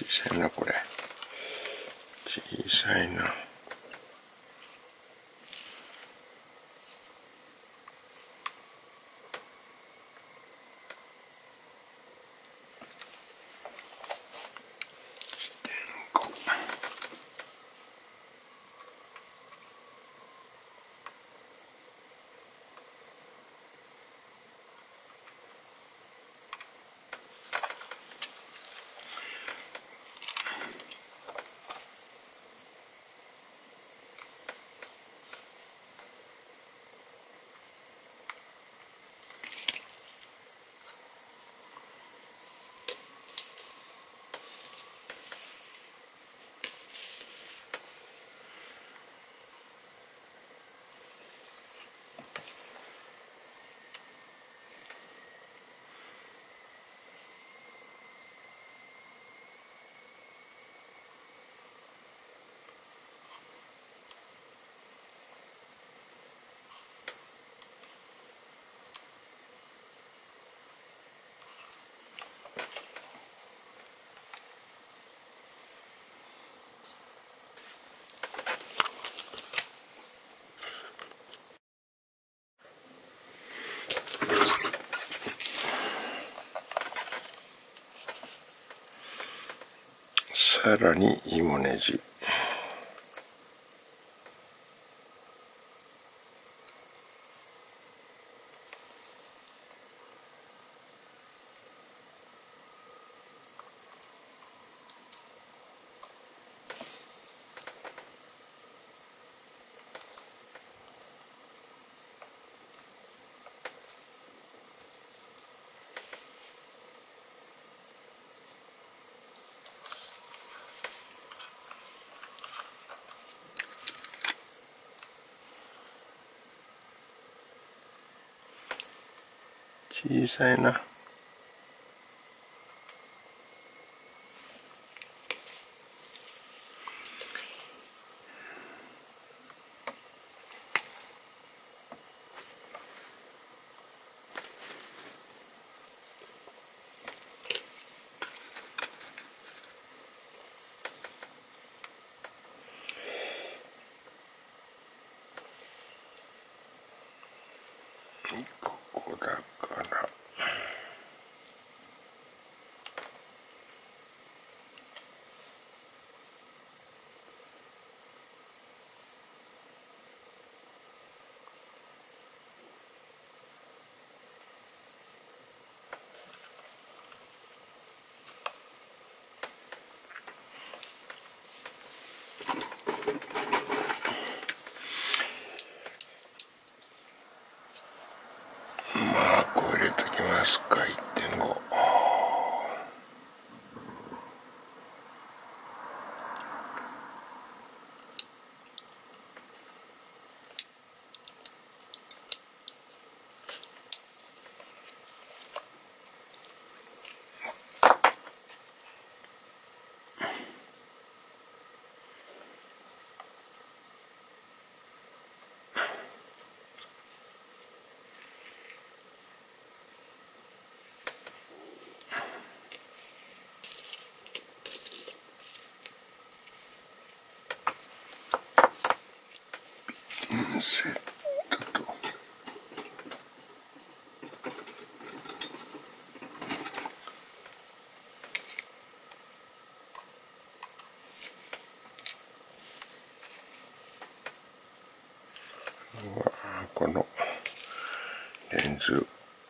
さいな、これ。小さいな。さらに芋ねじ。小さいな。ここだからマークを入れときますか。 1.5。ピンセットとこのレンズ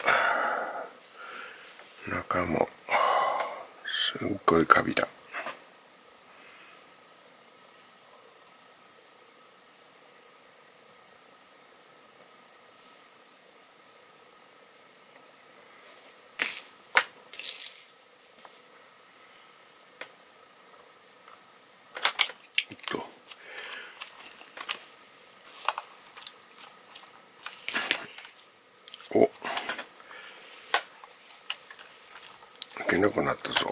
中もすっごいカビだ。お、開けなくなったぞ。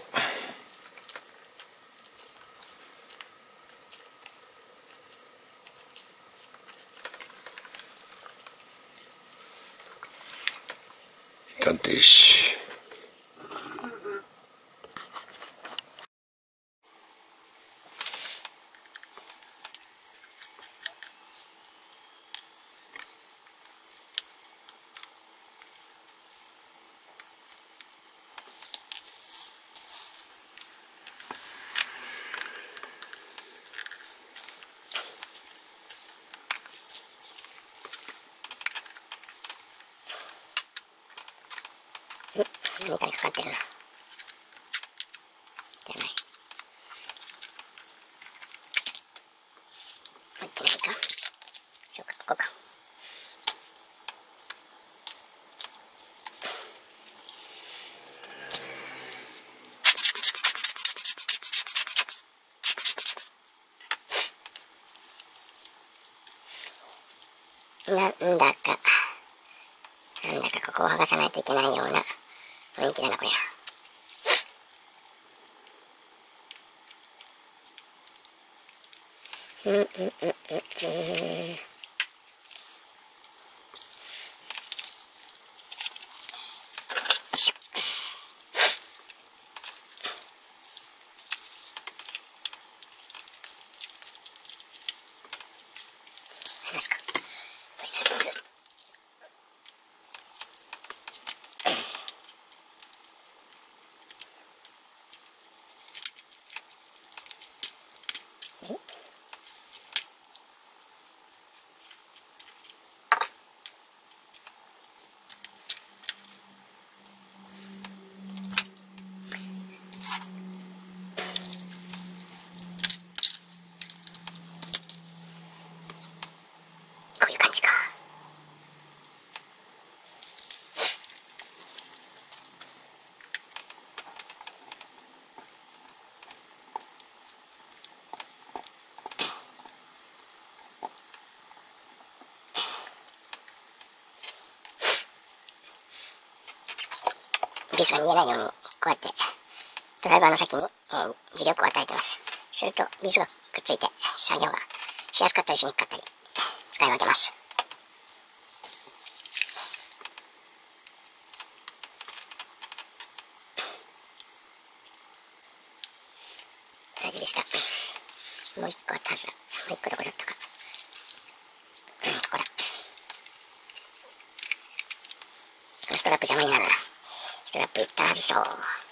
一旦停止。 何かにかかってるな。じゃない。入ってないか。そうか、ここか。なんだかここを剥がさないといけないような雰囲気だな、これは。離すか。こういう感じか。ビスが逃げないように、こうやってドライバーの先に、磁力を与えてます。するとビスがくっついて作業がしやすかったりしにくかったり使い分けます。同じビスだ。もう一個あったはずだ。もう一個どこだったか。ここだ。このストラップ邪魔になるな。ストラップいったはずそう。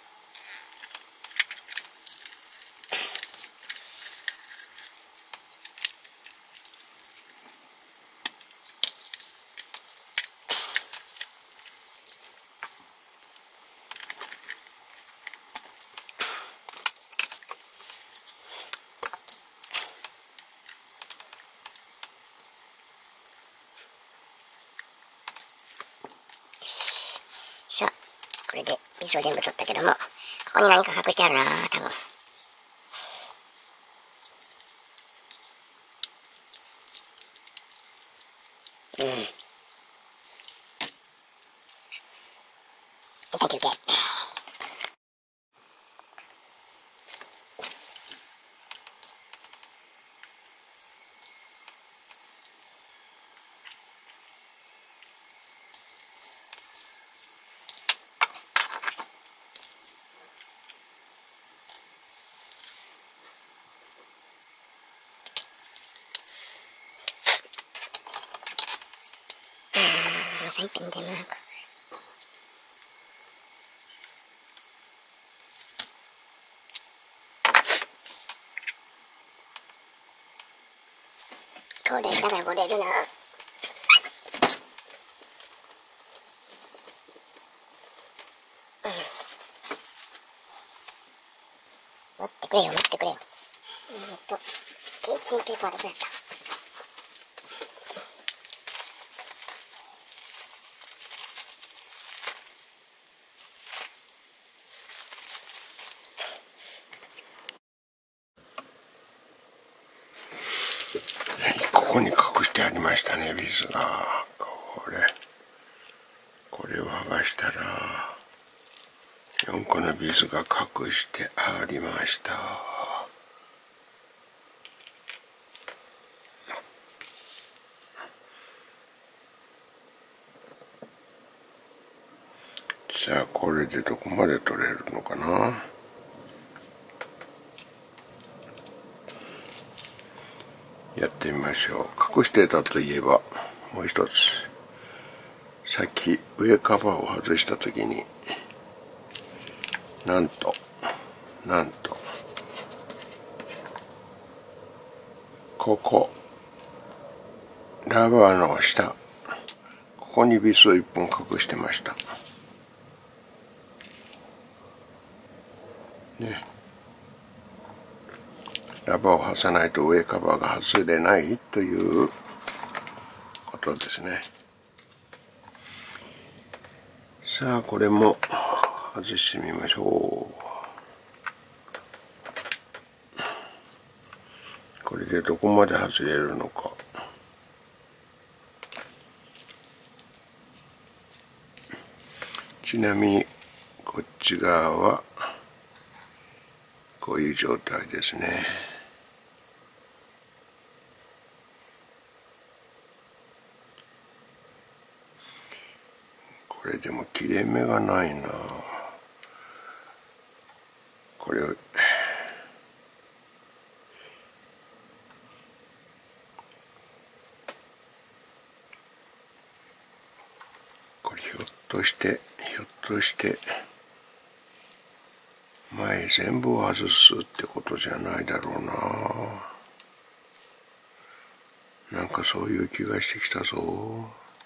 さあ、これでビスを全部取ったけども、ここに何か隠してあるな、多分。一回休憩。サインペンでマーク。これしたら漏れるな。待ってくれよ、待ってくれよ。キッチンペーパーどこやった？ ここに隠してありましたね、ビスが。これを剥がしたら4個のビスが隠してありました。さあ、これでどこまで取れるのかな。やってみましょう。隠してたといえばもう一つ、さっき上カバーを外した時になんとここラバーの下、ここにビスを1本隠してました。 ね、ラバーを外さないと上カバーが外れないということですね。さあこれも外してみましょう。これでどこまで外れるのか。ちなみにこっち側はこういう状態ですね。これでも切れ目がないな。これをひょっとして前全部を外すってことじゃないだろうな。なんかそういう気がしてきたぞ。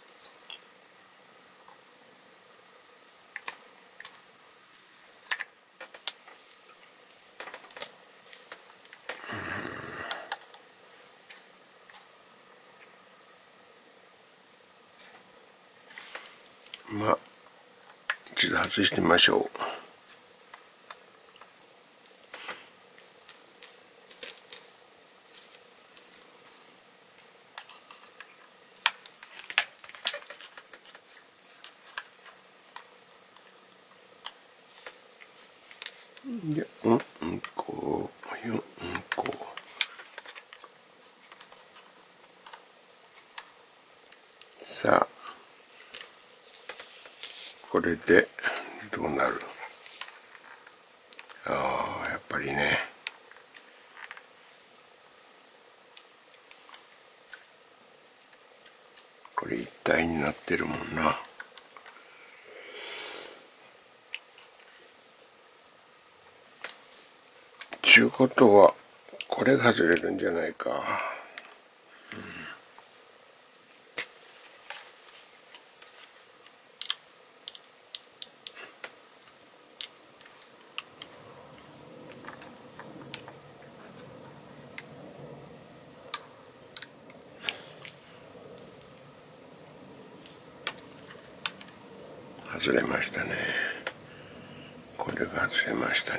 まあ一度外してみましょう。で、こう。さあ、これでどうなる？ああ、やっぱりね。これ一体になってるもんな。ちゅうことは、これが外れるんじゃないか。外れましたね。これが外れましたね。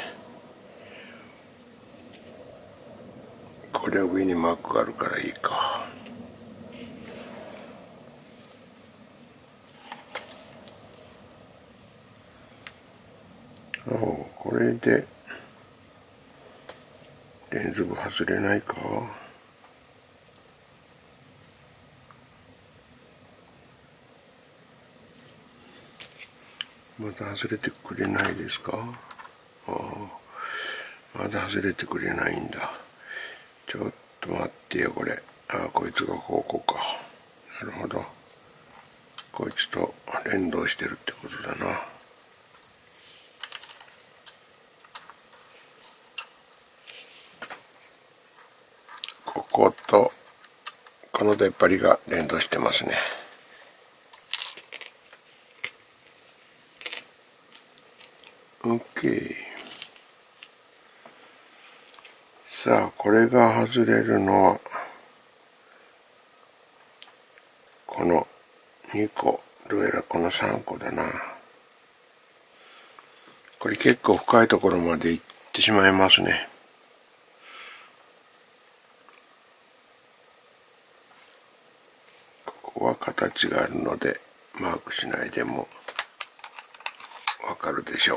これは上にマークがあるからいいか。これでレンズ部外れないか。まだ外れてくれないですか。まだ外れてくれないんだ。ちょっと待ってよ、これ。こいつがこうか。なるほど。こいつと連動してるってことだな。こことこの出っ張りが連動してますね。OK。さあこれが外れるのはこの2個、どうやらこの3個だな。これ結構深いところまで行ってしまいますね。ここは形があるのでマークしないでもわかるでしょう。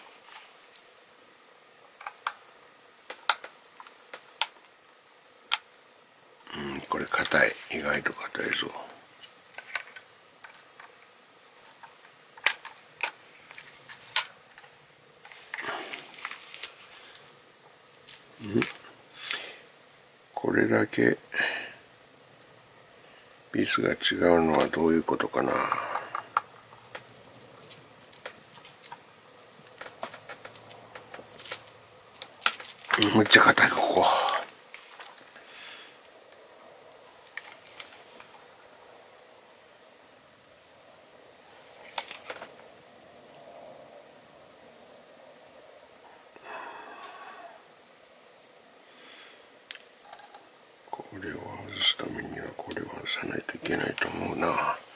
これ硬い。意外と硬いぞ。これだけビスが違うのはどういうことかな。むっちゃ硬い、ここ。 さないといけないと思うな。